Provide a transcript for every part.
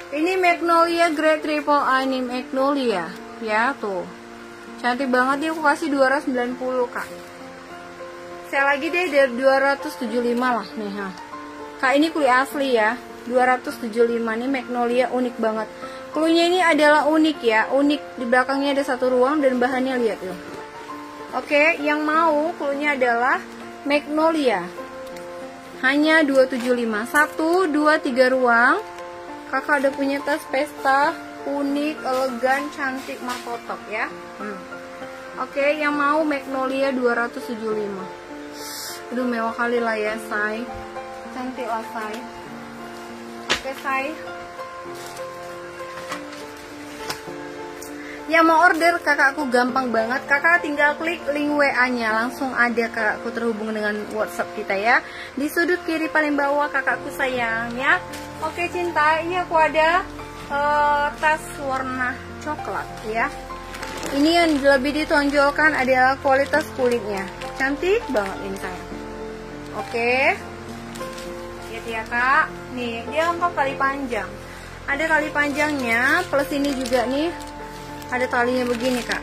Ini Magnolia Grade Triple A, ini Magnolia ya tuh. Cantik banget nih, aku kasih 290 kak. Saya lagi deh dari 275 lah nih ha. Kak ini kulit asli ya, 275 nih Magnolia, unik banget. Cluenya ini adalah unik ya, unik di belakangnya ada satu ruang dan bahannya lihat loh. Oke, yang mau cluenya adalah Magnolia. Hanya 275. 1, 2, 3 ruang. Kakak udah punya tas pesta, unik, elegan, cantik, markotop ya. Oke, yang mau Magnolia 275. Aduh mewah kali lah ya, say. Cantik lah, say. Oke, say. Yang mau order kakakku gampang banget, kakak tinggal klik link WA-nya, langsung ada kakakku terhubung dengan WhatsApp kita ya. Di sudut kiri paling bawah kakakku sayang ya. Oke cinta, ini aku ada tas warna coklat ya. Ini yang lebih ditonjolkan adalah kualitas kulitnya, cantik banget ini sayang. Oke, lihat ya kak, nih dia lengkap tali panjang, ada tali panjangnya, plus ini juga nih ada talinya begini kak.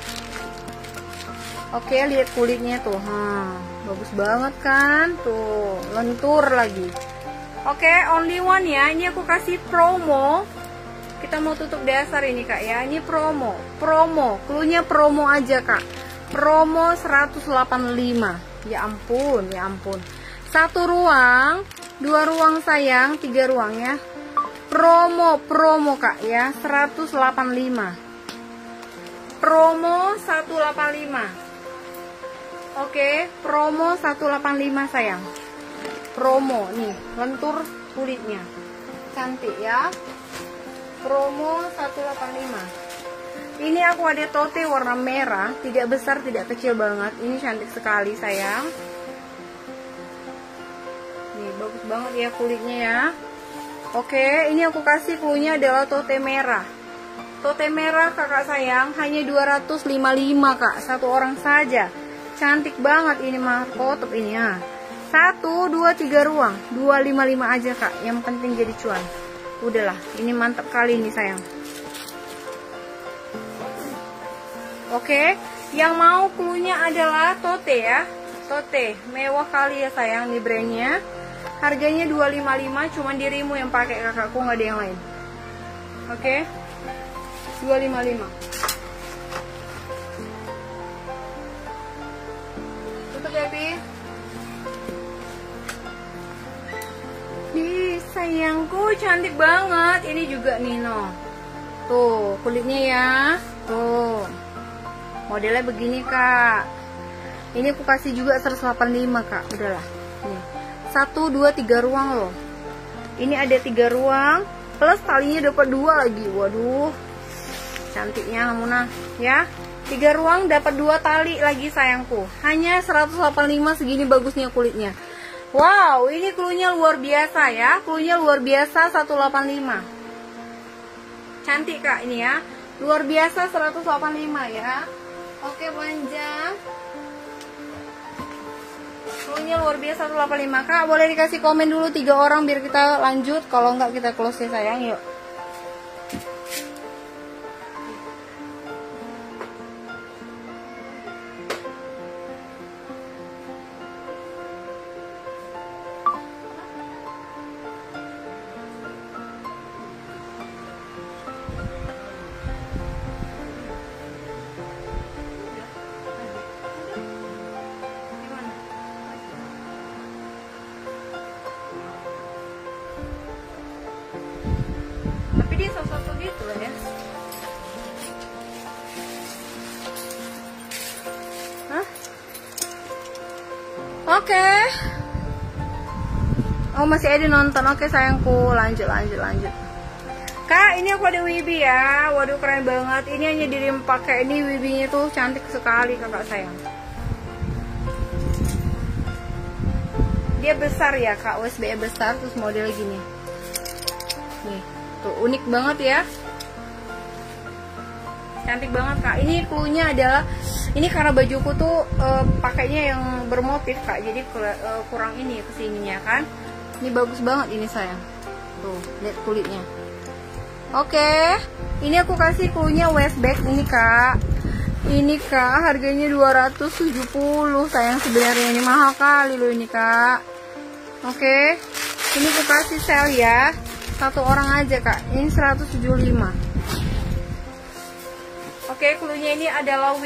Oke, lihat kulitnya tuh, bagus banget kan, tuh lentur lagi. Oke, only one ya, ini aku kasih promo. Kita mau tutup dasar ini kak ya, ini promo, cluenya promo aja kak, promo 185. Ya ampun, ya ampun. 1 ruang, 2 ruang sayang, 3 ruang ya. Promo kak ya, 185. Promo 185. Oke, promo 185 sayang. Promo nih, lentur kulitnya. Cantik ya. Promo 185. Ini aku ada tote warna merah, tidak besar, tidak kecil banget. Ini cantik sekali sayang. Nih, bagus banget ya kulitnya ya. Oke, ini aku kasih cluenya adalah tote merah. Tote merah kakak sayang, hanya 255 kak, satu orang saja. Cantik banget ini markotop ini ya. 1, 2, 3 ruang, 255 aja kak, yang penting jadi cuan. Udahlah, ini mantap kali ini sayang. Oke, yang mau cluenya adalah tote ya. Tote, mewah kali ya sayang nih brandnya. Harganya 255, cuman dirimu yang pakai kakakku, nggak ada yang lain. Oke, 255. Tutup ya Pi. Ih, sayangku cantik banget. Ini juga Nino. Tuh, kulitnya ya. Tuh. Modelnya begini, Kak. Ini aku kasih juga 185, Kak. Udahlah. Nih. 1, 2, 3 ruang loh. Ini ada 3 ruang, plus talinya dapat 2 lagi. Waduh. Cantiknya Muna, ya. 3 ruang dapat 2 tali lagi sayangku. Hanya 185, segini bagusnya kulitnya. Wow, ini cluenya luar biasa ya. Cluenya luar biasa 185. Cantik Kak ini ya. Luar biasa 185 ya. Oke, belanja. Cluenya luar biasa 185 Kak. Boleh dikasih komen dulu 3 orang biar kita lanjut. Kalau enggak kita close ya sayang, yuk. Tapi dia sosok gitu lah ya. Hah? Oke. Oh masih ada nonton. Oke sayangku, lanjut. Kak, ini aku ada wibi ya. Waduh keren banget. Ini hanya dirimu pakai. Ini wibinya tuh cantik sekali kakak sayang. Dia besar ya kak, USB besar, terus model gini. Nih. Tuh, unik banget ya. Cantik banget kak. Ini cluenya adalah, ini karena bajuku tuh pakainya yang bermotif kak, jadi kurang ini kesininya kan. Ini bagus banget ini sayang. Tuh lihat kulitnya. Oke, ini aku kasih cluenya waist bag ini kak. Ini kak, harganya 270. Sayang, sebenarnya ini mahal kali loh ini kak. Oke, ini aku kasih sale ya. Satu orang aja kak, ini 175. Oke, cluenya ini adalah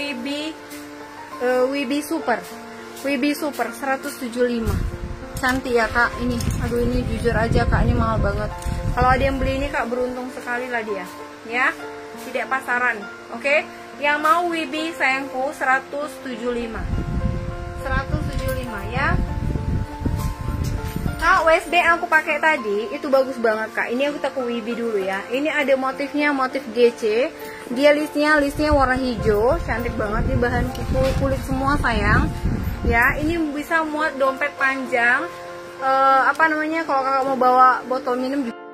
Wibi Super. Wibi Super 175. Cantik ya kak ini. Aduh, ini jujur aja kak, ini mahal banget. Kalau ada yang beli ini kak, beruntung sekali lah dia ya, tidak pasaran. Oke, yang mau Wibi sayangku 175 ya kak. Waist bag yang aku pakai tadi itu bagus banget kak. Ini aku ke Wibi dulu ya. Ini ada motifnya, motif GC. Dia listnya warna hijau, cantik banget. Di bahan kulit semua sayang ya. Ini bisa muat dompet panjang, apa namanya, kalau kakak mau bawa botol minum juga.